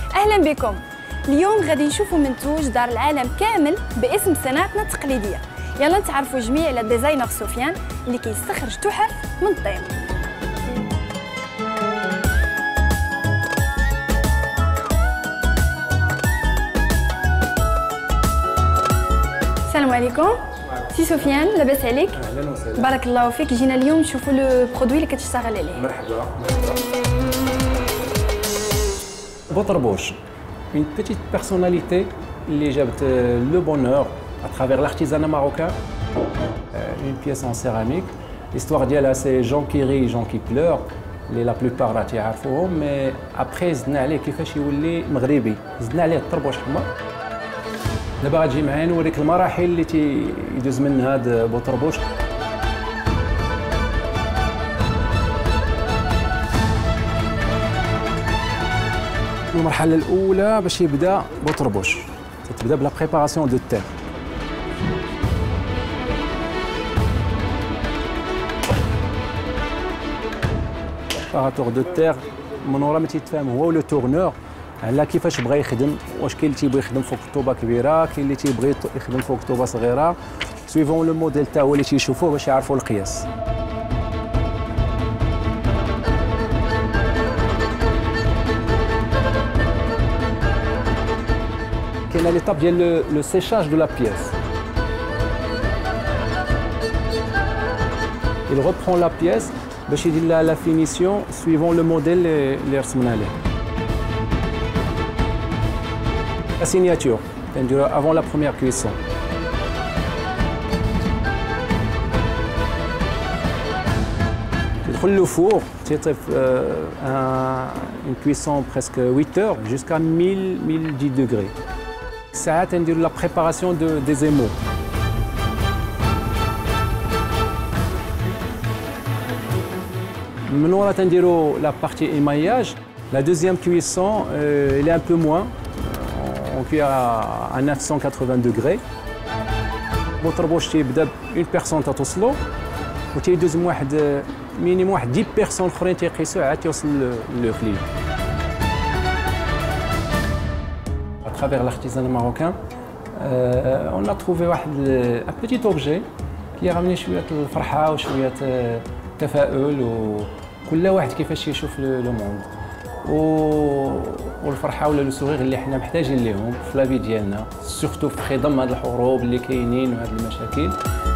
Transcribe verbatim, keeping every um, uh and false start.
أهلا بكم. اليوم غادي نشوفوا منتوج دار العالم كامل باسم صناعتنا التقليدية. يلا نتعرفوا جميع على الديزاينر سفيان اللي كيستخرج تحف من الطين. السلام عليكم. سي سفيان، لاباس عليك؟ اهلا وسهلا. بارك الله فيك. جينا اليوم نشوفوا لو برودوي اللي كتشتغل عليه. مرحبا. بوطربوش، une petite personnalité اللي جابت le bonheur à travers l'artisanat marocain. Une pièce en céramique. L'histoire ديالها c'est Jean qui rit, Jean qui pleure. اللي la plupart راه تيعرفوهم، mais après زدنا عليه كيفاش يولي مغربي، زدنا عليه الطربوش حمر. دابا غتجي معايا نوريك المراحل اللي تيدوز من هذا بوطربوش. المرحله الاولى باش يبدا بوطربوش تتبدا بلا بريباراسيون دو تير. بريباراتور دو تير من ورا ما تيتفاهم هو لو تورنور على كيفاش بغى يخدم، واش كاين اللي تيبغي يخدم فوق طوبه كبيره، كاين اللي تيبغي يخدم فوق طوبه صغيره، سويفون لو موديل تاعو اللي تيشوفوه باش يعرفوا القياس. كاينه ليطاب ديال لو سيشاج دو لا بييس. il reprend la pièce باش يدير لها لا فينيسيون سويفون لو موديل اللي رسمنا عليه. La signature, avant la première cuisson. تدخل le four, تيطيب une cuisson presque huit heures jusqu'à mille mille dix degrés. ساعات ندير la préparation de des émaux. من ورا تنديروا la partie émaillage. La deuxième cuisson, euh, elle est un peu moins. On cuit à neuf cent quatre-vingts degrés. بوطربوش تيبدا اون بيرسون تتوصلو وتيدوز من واحد مينيموم واحد دix بيرسون اخرين تيقيسوه عاد تيوصل لو كليون. À travers l'artisanat marocain, euh, on a trouvé واحد un petit objet qui رامني شويه الفرحه وشويه التفاؤل وكل واحد كيفاش يشوف لو موند. والفرحه ولا لو سوغيغ اللي حنا محتاجين ليهم في لافي ديالنا، سورتو في خضم هاد الحروب اللي كاينين وهاد المشاكل.